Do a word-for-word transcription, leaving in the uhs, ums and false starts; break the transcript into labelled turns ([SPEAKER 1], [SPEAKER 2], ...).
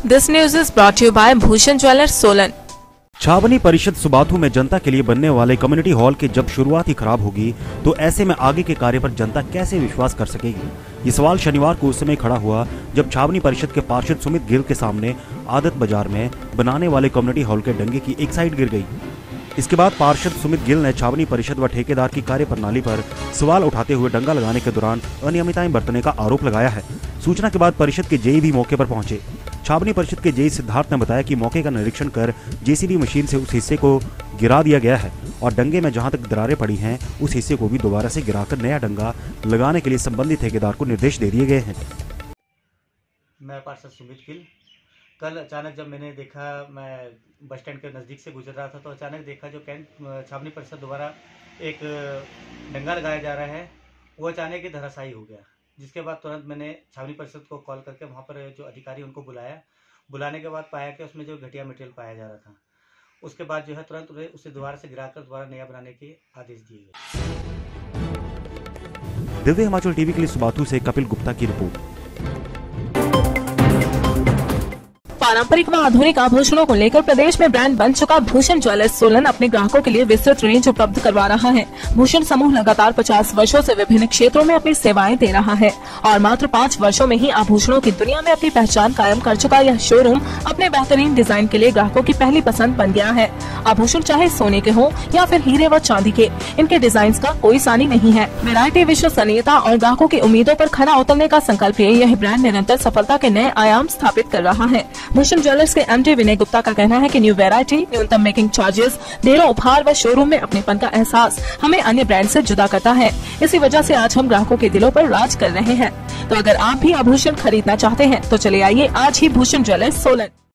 [SPEAKER 1] This news is brought to you by Bhushan Jewellers, Solan.
[SPEAKER 2] छावनी परिषद सुबाथू में जनता के लिए बनने वाले कम्युनिटी हॉल की जब शुरुआत ही खराब होगी तो ऐसे में आगे के कार्य पर जनता कैसे विश्वास कर सकेगी। ये सवाल शनिवार को उस समय खड़ा हुआ जब छावनी परिषद के पार्षद सुमित गिल के सामने आदत बाजार में बनाने वाले कम्युनिटी हॉल के डंगे की एक साइड गिर गई। इसके बाद पार्षद सुमित गिल ने छावनी परिषद व ठेकेदार की कार्य प्रणाली पर सवाल उठाते हुए डंगा लगाने के दौरान अनियमितताएं बरतने का आरोप लगाया है। सूचना के बाद परिषद के जेई भी मौके पर पहुंचे। छावनी परिषद के जेई सिद्धार्थ ने बताया कि मौके का निरीक्षण कर जेसीबी मशीन से उस हिस्से को गिरा दिया गया है और डंगे में जहां तक दरारें पड़ी हैं उस हिस्से को भी दोबारा से गिराकर नया डंगा लगाने के लिए संबंधित ठेकेदार को निर्देश दे दिए गए हैं।
[SPEAKER 3] मैं पार्षद सुमित गिल कल अचानक जब मैंने देखा, मैं बस स्टैंड के नज़दीक से गुजर रहा था तो अचानक देखा जो कैंट छावनी परिषद द्वारा एक डंगा लगाया जा रहा है वो अचानक ही धराशायी हो गया। जिसके बाद तुरंत मैंने छावनी परिषद को कॉल करके वहाँ पर जो अधिकारी उनको बुलाया। बुलाने के बाद पाया कि उसमें जो घटिया मटेरियल पाया जा रहा था, उसके बाद जो है तुरंत उन्हें उसे दोबारा से गिराकर दोबारा नया बनाने के आदेश दिए गए।
[SPEAKER 2] दिव्य हिमाचल टीवी के लिए सुबाथू से कपिल गुप्ता की रिपोर्ट।
[SPEAKER 1] पारंपरिक व आधुनिक आभूषणों को लेकर प्रदेश में ब्रांड बन चुका भूषण ज्वेलर्स सोलन अपने ग्राहकों के लिए विस्तृत रेंज उपलब्ध करवा रहा है। भूषण समूह लगातार पचास वर्षों से विभिन्न क्षेत्रों में अपनी सेवाएं दे रहा है और मात्र पाँच वर्षों में ही आभूषणों की दुनिया में अपनी पहचान कायम कर चुका यह शोरूम अपने बेहतरीन डिजाइन के लिए ग्राहकों की पहली पसंद बन गया है। आभूषण चाहे सोने के हो या फिर हीरे व चांदी के, इनके डिजाइन का कोई सानी नहीं है। वैरायटी, विश्वसनीयता और ग्राहकों की उम्मीदों पर खरा उतरने का संकल्प लिए यह ब्रांड निरंतर सफलता के नए आयाम स्थापित कर रहा है। भूषण ज्वेलर्स के एमडी विनय गुप्ता का कहना है कि न्यू वैरायटी, न्यूनतम मेकिंग चार्जेस, ढेरों उपहार व शोरूम में अपनेपन का एहसास हमें अन्य ब्रांड से जुदा करता है। इसी वजह से आज हम ग्राहकों के दिलों पर राज कर रहे हैं। तो अगर आप भी आभूषण खरीदना चाहते हैं तो चले आइए आज ही भूषण ज्वेलर्स सोलन।